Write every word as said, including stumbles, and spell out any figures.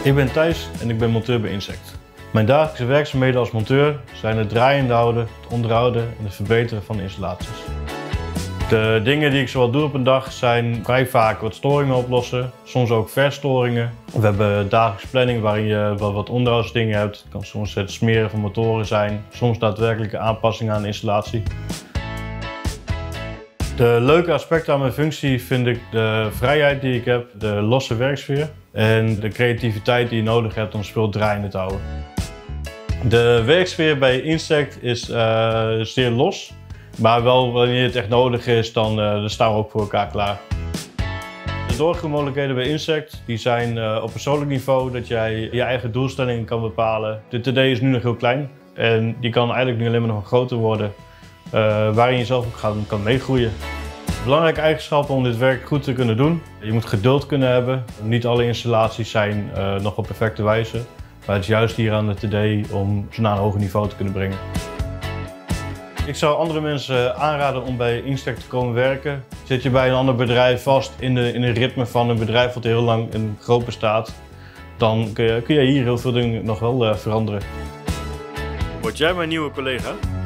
Ik ben Thijs en ik ben monteur bij Insect. Mijn dagelijkse werkzaamheden als monteur zijn het draaiende houden, het onderhouden en het verbeteren van de installaties. De dingen die ik zoal doe op een dag zijn vrij vaak wat storingen oplossen, soms ook verstoringen. We hebben dagelijkse planning waarin je wel wat onderhoudsdingen hebt. Het kan soms het smeren van motoren zijn, soms daadwerkelijke aanpassingen aan de installatie. De leuke aspecten aan mijn functie vind ik de vrijheid die ik heb, de losse werksfeer en de creativiteit die je nodig hebt om spul draaiende te houden. De werksfeer bij Insect is uh, zeer los, maar wel wanneer het echt nodig is, dan, uh, dan staan we ook voor elkaar klaar. De doorgroeimogelijkheden bij Insect die zijn uh, op persoonlijk niveau dat jij je eigen doelstellingen kan bepalen. De T D is nu nog heel klein en die kan eigenlijk nu alleen maar nog groter worden. Uh, waarin je zelf ook gaan, kan meegroeien. Belangrijke eigenschappen om dit werk goed te kunnen doen. Je moet geduld kunnen hebben. Niet alle installaties zijn uh, nog op perfecte wijze. Maar het is juist hier aan de T D om ze naar een hoger niveau te kunnen brengen. Ik zou andere mensen aanraden om bij Insect te komen werken. Zit je bij een ander bedrijf vast in, de, in een ritme van een bedrijf wat heel lang en groot bestaat, dan kun je, kun je hier heel veel dingen nog wel uh, veranderen. Word jij mijn nieuwe collega?